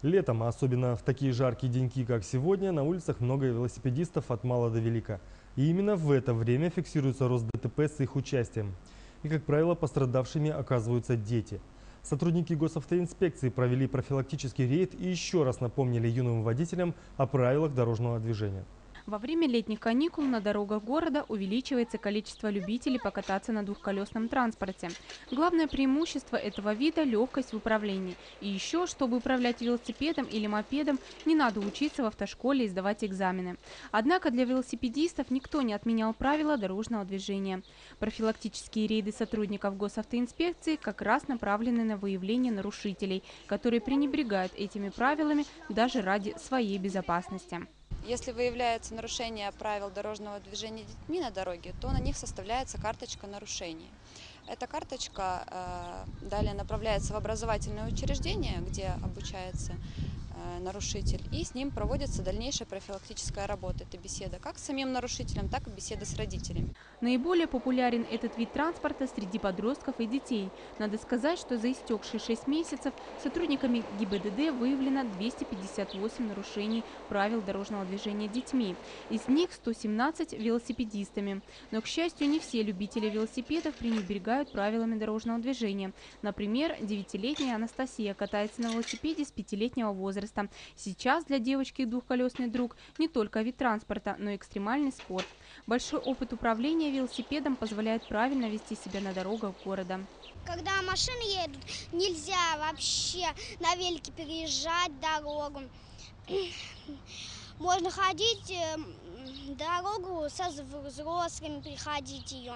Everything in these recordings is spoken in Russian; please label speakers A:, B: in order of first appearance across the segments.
A: Летом, а особенно в такие жаркие деньки, как сегодня, на улицах много велосипедистов от мала до велика. И именно в это время фиксируется рост ДТП с их участием. И, как правило, пострадавшими оказываются дети. Сотрудники госавтоинспекции провели профилактический рейд и еще раз напомнили юным водителям о правилах дорожного движения.
B: Во время летних каникул на дорогах города увеличивается количество любителей покататься на двухколесном транспорте. Главное преимущество этого вида – легкость в управлении. И еще, чтобы управлять велосипедом или мопедом, не надо учиться в автошколе и сдавать экзамены. Однако для велосипедистов никто не отменял правила дорожного движения. Профилактические рейды сотрудников госавтоинспекции как раз направлены на выявление нарушителей, которые пренебрегают этими правилами даже ради своей безопасности.
C: Если выявляется нарушение правил дорожного движения детьми на дороге, то на них составляется карточка нарушений. Эта карточка далее направляется в образовательное учреждение, где обучается нарушитель, и с ним проводится дальнейшая профилактическая работа. Это беседа как с самим нарушителем, так и беседа с родителями.
B: Наиболее популярен этот вид транспорта среди подростков и детей. Надо сказать, что за истекшие 6 месяцев сотрудниками ГИБДД выявлено 258 нарушений правил дорожного движения детьми. Из них 117 велосипедистами. Но, к счастью, не все любители велосипедов пренебрегают правилами дорожного движения. Например, 9-летняя Анастасия катается на велосипеде с 5-летнего возраста. Сейчас для девочки двухколесный друг не только вид транспорта, но и экстремальный спорт. Большой опыт управления велосипедом позволяет правильно вести себя на дорогах города.
D: Когда машины едут, нельзя вообще на велике переезжать дорогу. Можно ходить дорогу со взрослыми, переходить ее.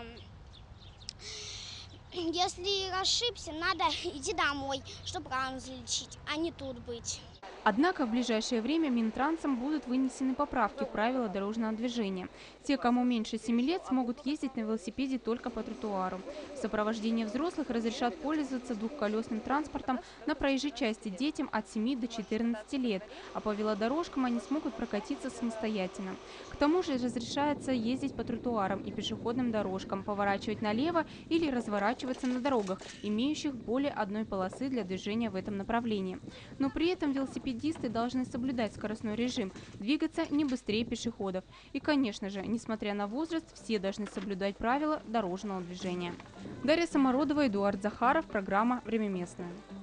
D: Если ошибся, надо идти домой, чтобы рану залечить, а не тут быть.
B: Однако в ближайшее время Минтрансом будут вынесены поправки в правила дорожного движения. Те, кому меньше 7 лет, смогут ездить на велосипеде только по тротуару. В сопровождении взрослых разрешат пользоваться двухколесным транспортом на проезжей части детям от 7 до 14 лет, а по велодорожкам они смогут прокатиться самостоятельно. К тому же разрешается ездить по тротуарам и пешеходным дорожкам, поворачивать налево или разворачиваться на дорогах, имеющих более одной полосы для движения в этом направлении. Но при этом велосипедисты должны соблюдать скоростной режим, двигаться не быстрее пешеходов. И, конечно же, несмотря на возраст, все должны соблюдать правила дорожного движения. Дарья Самородова, Эдуард Захаров, программа «Время местное».